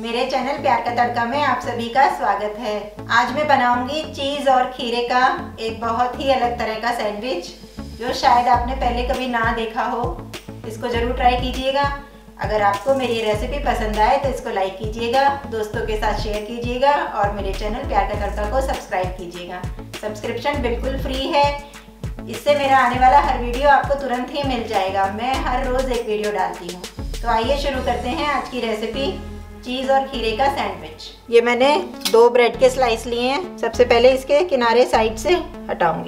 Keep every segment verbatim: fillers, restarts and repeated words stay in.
मेरे चैनल प्यार का तड़का में आप सभी का स्वागत है। आज मैं बनाऊंगी चीज़ और खीरे का एक बहुत ही अलग तरह का सैंडविच जो शायद आपने पहले कभी ना देखा हो। इसको ज़रूर ट्राई कीजिएगा। अगर आपको मेरी रेसिपी पसंद आए तो इसको लाइक कीजिएगा, दोस्तों के साथ शेयर कीजिएगा और मेरे चैनल प्यार का तड़का को सब्सक्राइब कीजिएगा। सब्सक्रिप्शन बिल्कुल फ्री है। इससे मेरा आने वाला हर वीडियो आपको तुरंत ही मिल जाएगा। मैं हर रोज़ एक वीडियो डालती हूँ। तो आइए शुरू करते हैं आज की रेसिपी, चीज़ और खीरे का सैंडविच। ये मैंने दो ब्रेड के स्लाइस लिए हैं। सबसे पहले इसके किनारे साइड से हटाऊंगी।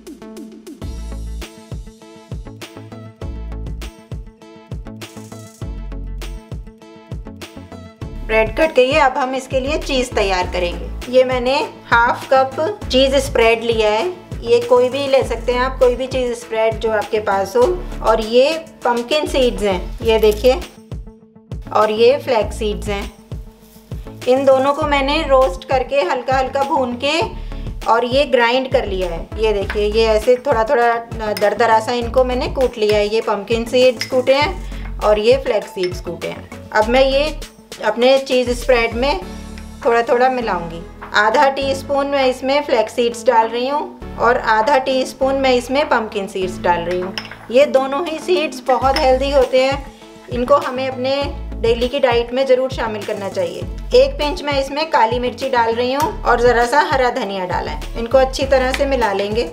ब्रेड कट गई है। अब हम इसके लिए चीज़ तैयार करेंगे। ये मैंने हाफ कप चीज़ स्प्रेड लिया है। ये कोई भी ले सकते हैं आप, कोई भी चीज़ स्प्रेड जो आपके पास हो। और ये पम्पकिन सीड्स हैं, ये देखिए, और ये फ्लैक्स सीड्स हैं। इन दोनों को मैंने रोस्ट करके हल्का हल्का भून के और ये ग्राइंड कर लिया है। ये देखिए, ये ऐसे थोड़ा थोड़ा दरदरा सा इनको मैंने कूट लिया है। ये पम्पकिन सीड्स कूटे हैं और ये फ्लैक्स सीड्स कूटे हैं। अब मैं ये अपने चीज़ स्प्रेड में थोड़ा थोड़ा मिलाऊंगी। आधा टीस्पून मैं इसमें फ्लैक्स सीड्स डाल रही हूँ और आधा टीस्पून मैं इसमें पम्पकिन सीड्स डाल रही हूँ। ये दोनों ही सीड्स बहुत हेल्दी होते हैं। इनको हमें अपने डेली की डाइट में ज़रूर शामिल करना चाहिए। एक पिंच मैं इसमें काली मिर्ची डाल रही हूँ और ज़रा सा हरा धनिया डाला है। इनको अच्छी तरह से मिला लेंगे।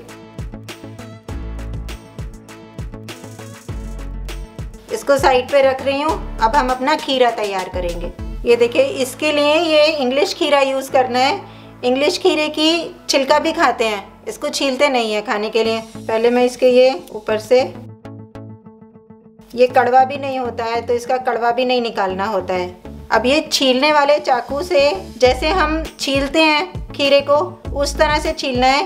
इसको साइड पे रख रही हूँ। अब हम अपना खीरा तैयार करेंगे। ये देखिए, इसके लिए ये इंग्लिश खीरा यूज़ करना है। इंग्लिश खीरे की छिलका भी खाते हैं, इसको छीलते नहीं है खाने के लिए। पहले मैं इसके ये ऊपर से, ये कड़वा भी नहीं होता है तो इसका कड़वा भी नहीं निकालना होता है। अब ये छीलने वाले चाकू से जैसे हम छीलते हैं खीरे को, उस तरह से छीलना है।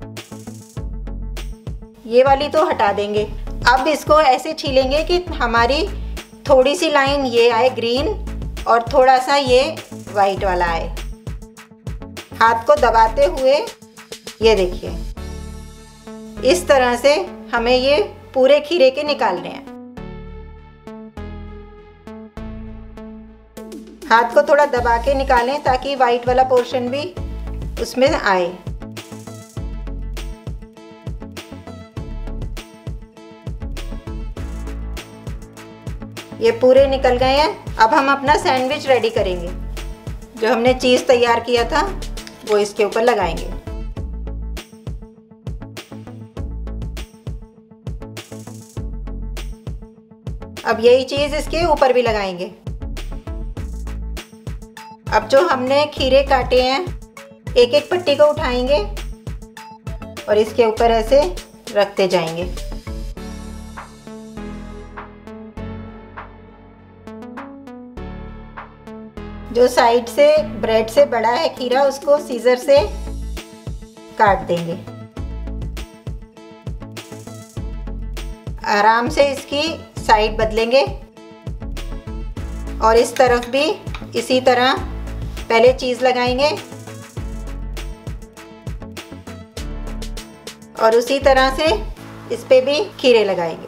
ये वाली तो हटा देंगे। अब इसको ऐसे छीलेंगे कि हमारी थोड़ी सी लाइन ये आए ग्रीन और थोड़ा सा ये वाइट वाला आए। हाथ को दबाते हुए ये देखिए, इस तरह से हमें ये पूरे खीरे के निकालने हैं। हाथ को थोड़ा दबा के निकालें ताकि वाइट वाला पोर्शन भी उसमें आए। ये पूरे निकल गए हैं। अब हम अपना सैंडविच रेडी करेंगे। जो हमने चीज़ तैयार किया था वो इसके ऊपर लगाएंगे। अब यही चीज़ इसके ऊपर भी लगाएंगे। अब जो हमने खीरे काटे हैं, एक एक पट्टी को उठाएंगे और इसके ऊपर ऐसे रखते जाएंगे। जो साइड से ब्रेड से बड़ा है खीरा, उसको सीजर से काट देंगे। आराम से इसकी साइड बदलेंगे और इस तरफ भी इसी तरह पहले चीज़ लगाएंगे और उसी तरह से इस पे भी खीरे लगाएंगे।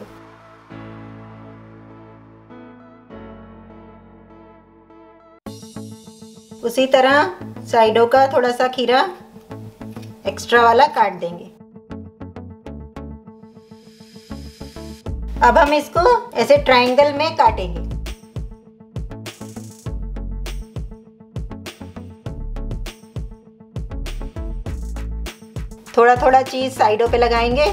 उसी तरह साइडों का थोड़ा सा खीरा एक्स्ट्रा वाला काट देंगे। अब हम इसको ऐसे ट्रायंगल में काटेंगे। थोड़ा थोड़ा चीज़ साइडों पे लगाएंगे।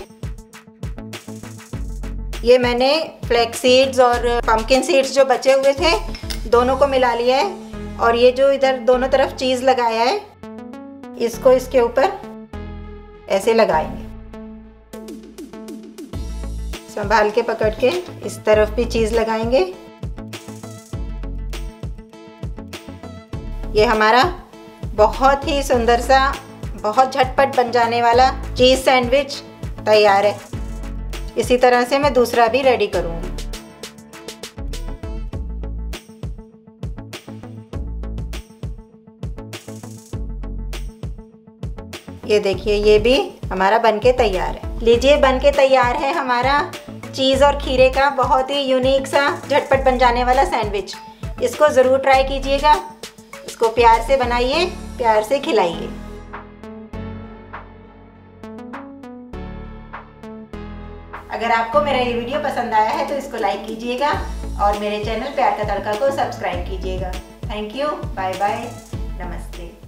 ये मैंने फ्लैक्स सीड्स और पम्पकिन सीड्स जो बचे हुए थे दोनों को मिला लिया है और ये जो इधर दोनों तरफ चीज़ लगाया है इसको इसके ऊपर ऐसे लगाएंगे। संभाल के पकड़ के इस तरफ भी चीज़ लगाएंगे। ये हमारा बहुत ही सुंदर सा, बहुत झटपट बन जाने वाला चीज़ सैंडविच तैयार है। इसी तरह से मैं दूसरा भी रेडी करूँगी। ये देखिए, ये भी हमारा बनके तैयार है। लीजिए, बनके तैयार है हमारा चीज़ और खीरे का बहुत ही यूनिक सा झटपट बन जाने वाला सैंडविच। इसको ज़रूर ट्राई कीजिएगा। इसको प्यार से बनाइए, प्यार से खिलाइए। अगर आपको मेरा ये वीडियो पसंद आया है तो इसको लाइक कीजिएगा और मेरे चैनल प्यार का तड़का को सब्सक्राइब कीजिएगा। थैंक यू, बाय बाय, नमस्ते।